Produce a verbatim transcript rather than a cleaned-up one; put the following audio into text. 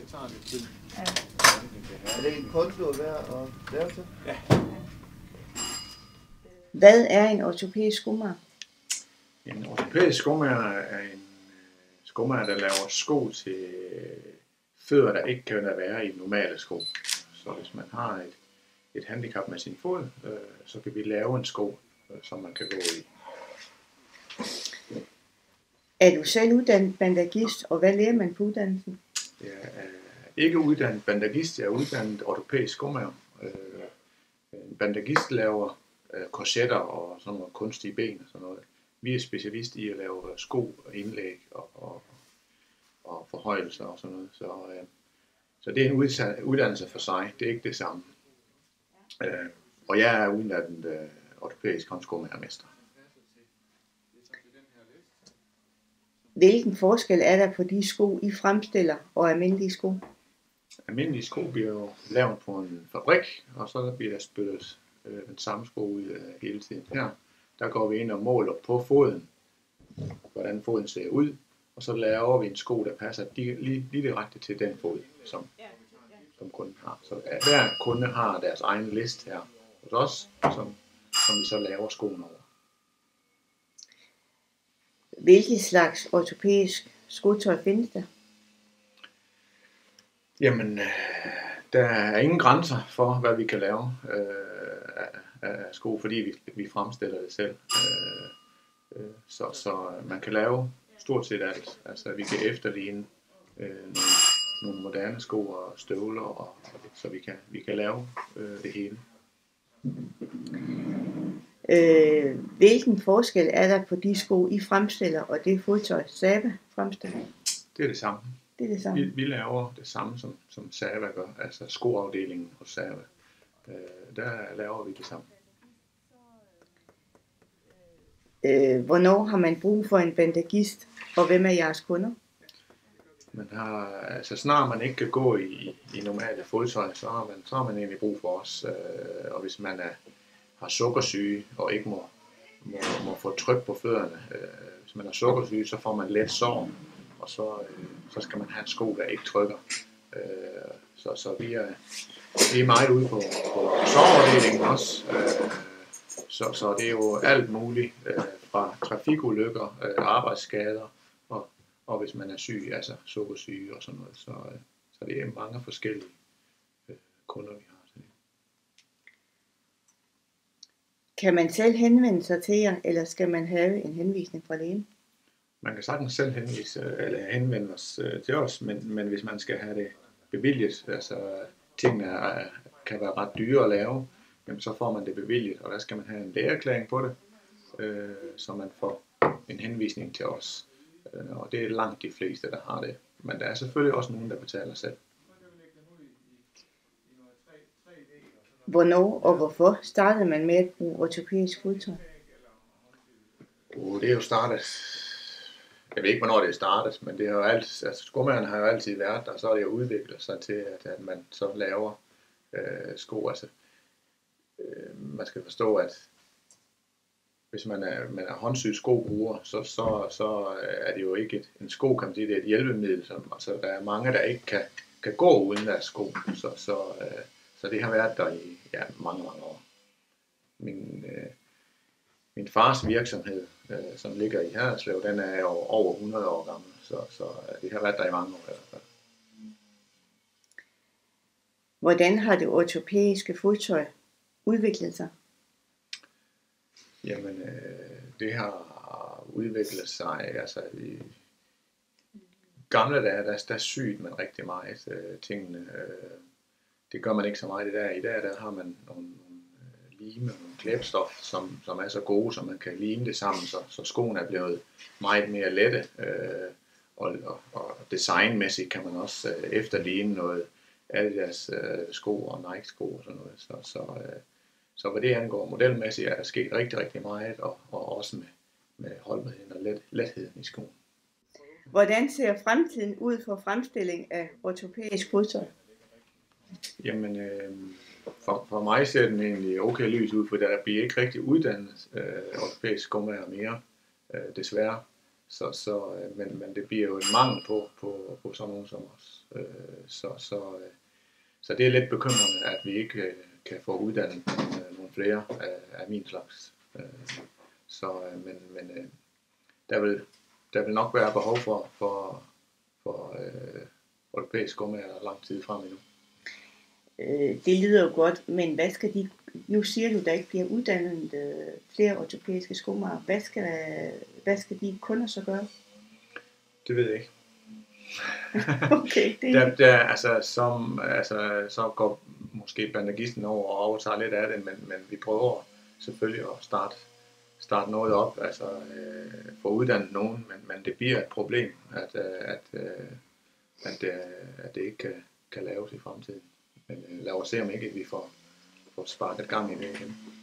det tager lidt tid. Ja. Er det en konto værd at lave til? Ja. Hvad er en ortopædisk skomager? En ortopædisk skomager er en skomager, der laver sko til fødder, der ikke kan være i normale sko. Så hvis man har et, et handicap med sin fod, øh, så kan vi lave en sko, øh, som man kan gå i. Er du selv uddannet bandagist, og hvad lærer man på uddannelsen? Jeg er ikke uddannet bandagist, jeg er uddannet ortopædisk skomager. Øh, en bandagist laver øh, korsetter og sådan noget kunstige ben og sådan noget. Vi er specialist i at lave sko og indlæg og, og, og forhøjelser og sådan noget. Så, øh, så det er en uddannelse for sig, det er ikke det samme. Øh, og jeg er uddannet øh, ortopædisk håndskomagermester. Hvilken forskel er der på de sko, I fremstiller, og almindelige sko? Almindelige sko bliver jo lavet på en fabrik, og så bliver der spyttet øh, den samme sko ud øh, hele tiden. Her der går vi ind og måler på foden, hvordan foden ser ud, og så laver vi en sko, der passer lige, lige, lige direkte til den fod, som, som kunden har. Så hver kunde har deres egen liste her hos os, som, som vi så laver skoen over. Hvilke slags ortopædisk skotøj findes der? Jamen, øh, der er ingen grænser for, hvad vi kan lave øh, af, af sko, fordi vi, vi fremstiller det selv. Øh, øh, så, så man kan lave stort set alt. Altså, vi kan efterligne øh, nogle, nogle moderne sko og støvler, og, og det, så vi kan, vi kan lave øh, det hele. Øh, hvilken forskel er der på de sko, I fremstiller, og det fodtøj, Sava fremstiller? Det er det samme. Det er det samme. Vi, vi laver det samme, som, som Sava gør, altså skoafdelingen hos Sava. Øh, der laver vi det samme. Øh, hvornår har man brug for en bandagist, og hvem er jeres kunder? Man har, altså snart man ikke kan gå i, i normale fodtøj, så har man, så har man egentlig brug for os. Øh, og hvis man er, har sukkersyge og ikke må, må, må få tryk på fødderne, øh, hvis man har sukkersyge, så får man let sår, og så, øh, så skal man have en sko, der ikke trykker. Øh, så, så vi er, vi er meget ude på, på sårafdelingen også. Øh, så, så det er jo alt muligt øh, fra trafikulykker, øh, arbejdsskader, og, og hvis man er syg, altså sukkersyge og sådan noget. Så, øh, så det er mange forskellige øh, kunder, vi har. Kan man selv henvende sig til jer, eller skal man have en henvisning fra lægen? Man kan sagtens selv henvise, eller henvende os øh, til os, men, men hvis man skal have det bevilget, altså tingene er, kan være ret dyre at lave, jamen så får man det bevilget, og der skal man have en lægeerklæring på det, øh, så man får en henvisning til os. Øh, og det er langt de fleste, der har det. Men der er selvfølgelig også nogen, der betaler selv. Hvornår og hvorfor startede man med at bruge ortopædisk fodtøj? Uh, det er jo startet, jeg ved ikke, hvornår det er startet, men det har jo altid, altså skomagerne har jo altid været der, og så er det jo udviklet sig til, at, at man så laver øh, sko. Altså, øh, man skal forstå, at hvis man er, man er håndsyet skobruger, så, så, så er det jo ikke et, en sko, kan man sige, det er et hjælpemiddel. Som, altså, der er mange, der ikke kan, kan gå uden deres sko, så, så, øh, så det har været der i ja, mange, mange år. Min, øh, min fars virksomhed, øh, som ligger i Haderslev, den er jo over hundrede år gammel, så, så øh, det har været der i mange år i hvert fald. Hvordan har det ortopædiske fodtøj udviklet sig? Jamen, øh, det har udviklet sig, altså i gamle dage, der, der syede man rigtig meget øh, tingene. Øh, det gør man ikke så meget i dag. I dag, der har man nogle, nogle øh, lime, nogle klæbstof, som, som er så gode, så man kan lime det sammen, så, så skoene er blevet meget mere lette. Øh, og, og, og designmæssigt kan man også øh, efterligne noget af deres øh, sko og Nike-sko og sådan noget. Så, så øh, Så hvad det angår modelmæssigt, er der sket rigtig, rigtig meget, og, og også med, med holdbarheden og let, letheden i skoen. Hvordan ser fremtiden ud for fremstilling af ortopædisk fodtøj? Jamen, øh, for, for mig ser den egentlig okay lys ud, for der bliver ikke rigtig uddannet øh, ortopædisk skomager mere, øh, desværre. Så, så, øh, men, men det bliver jo en mangel på, på, på sådan nogen som os. Øh, så, så, øh, så det er lidt bekymrende, at vi ikke øh, kan få uddannet nogle, nogle flere af, af min slags. Øh, så, øh, men men øh, der, vil, der vil nok være behov for, for, for øh, europæisk skomager lang tid frem endnu. Øh, det lyder jo godt, men hvad skal de, nu siger du, der ikke bliver uddannet øh, flere ortopædiske skomager. Hvad skal, hvad skal de kunder så gøre? Det ved jeg ikke. Okay, det... der, der, altså, som, altså, så går måske bandagisten over og overtager lidt af det, men, men vi prøver selvfølgelig at starte, starte noget op, altså øh, få uddannet nogen, men, men det bliver et problem, at, øh, at, øh, at, øh, at det ikke kan, kan laves i fremtiden. Men øh, lad os se, om ikke vi får, får sparket gang i det igen.